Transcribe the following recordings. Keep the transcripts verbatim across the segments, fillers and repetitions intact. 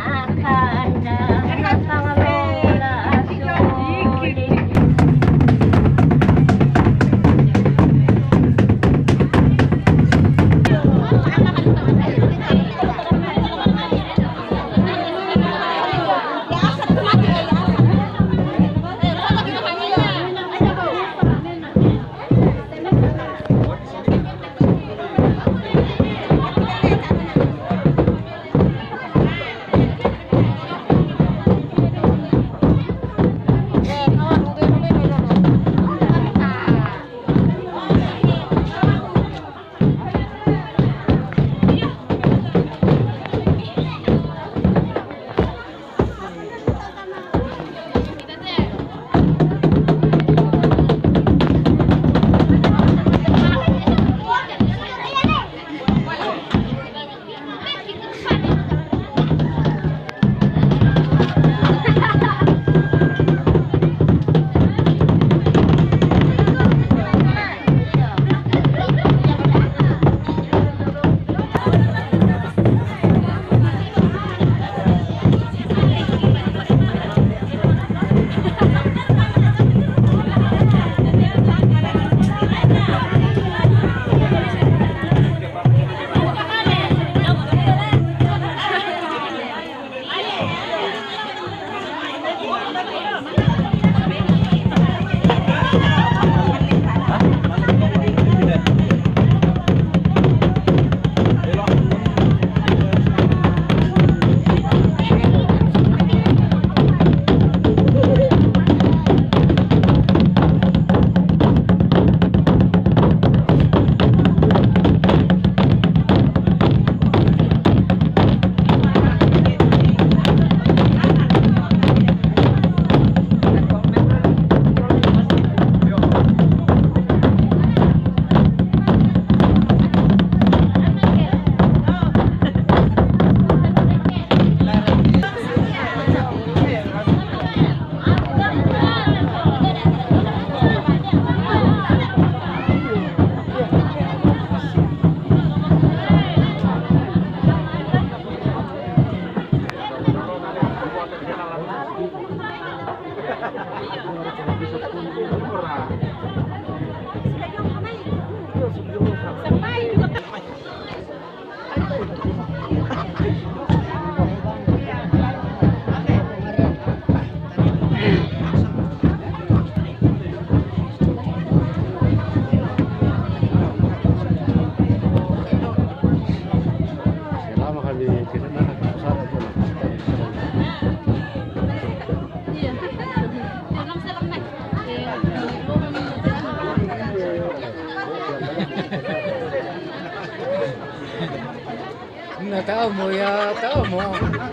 Nggak tahu mau ya tahu mau.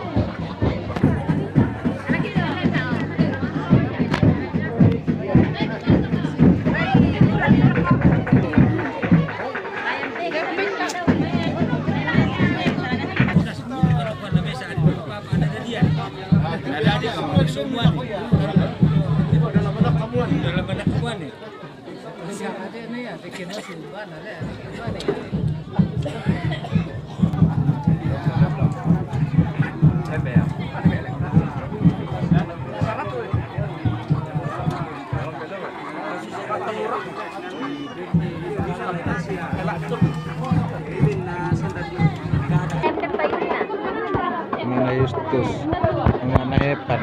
Mana Justus, mana Epan.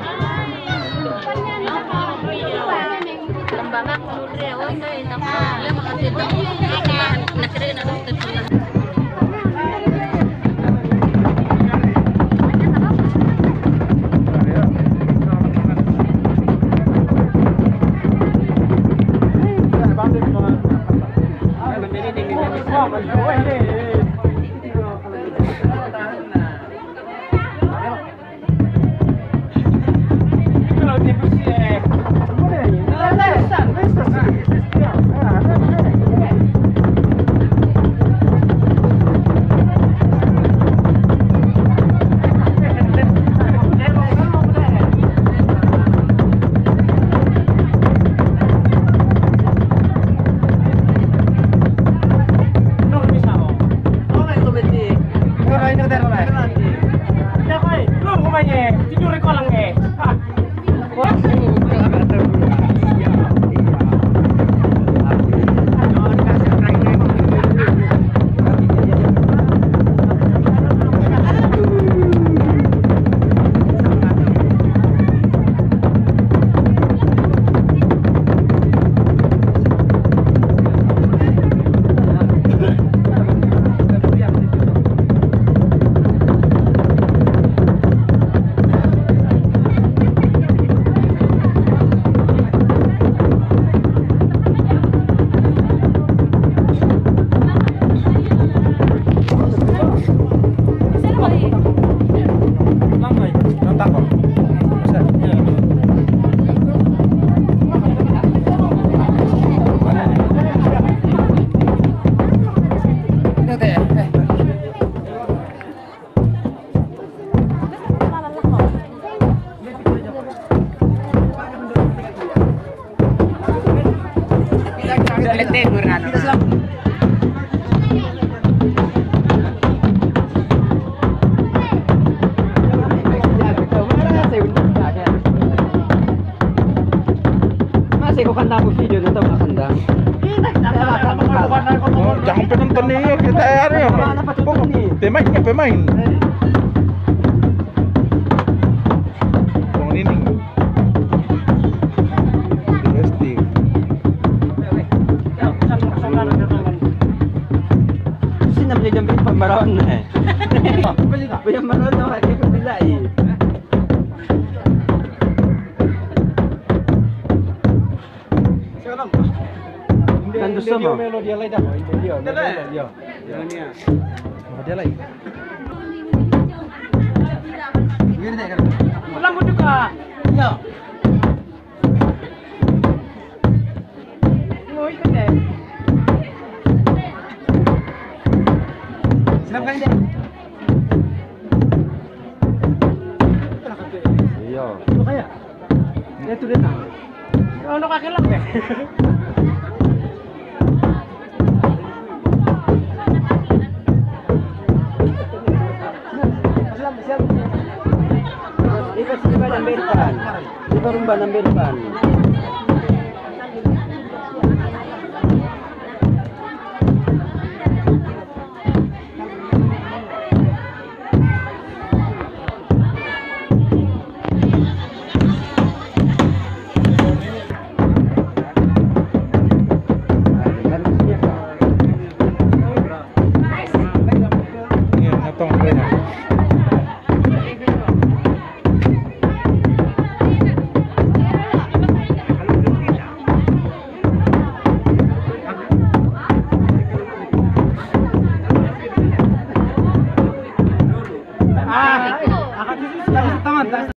Lembang aku udah, oh itu enak. Ya makan itu. Nak kira nak tetap. eh. Tidur di kolam eh. Ah. Wah. Masih kau kandang video itu tahu kandang. Oh, jangan penonton nih kita hari ya. Pemain ya pemain. Bang ini. Pasti. Sini namanya jambin pembaruan nih. Pembaruan tuh kayak kebila ini. Kan dosa mah. Dia lain dah. Dia. Dia. Dia. Dia lain. Pulang juga. Ya. Mau ikut deh. Silakan deh. Iya. Lu kayak. Ya itu dia nang. Ono kakek lang deh. Iba iba number pan. Iba rumba number pan. Ini ngatong kayaknya. Ah, akan teman.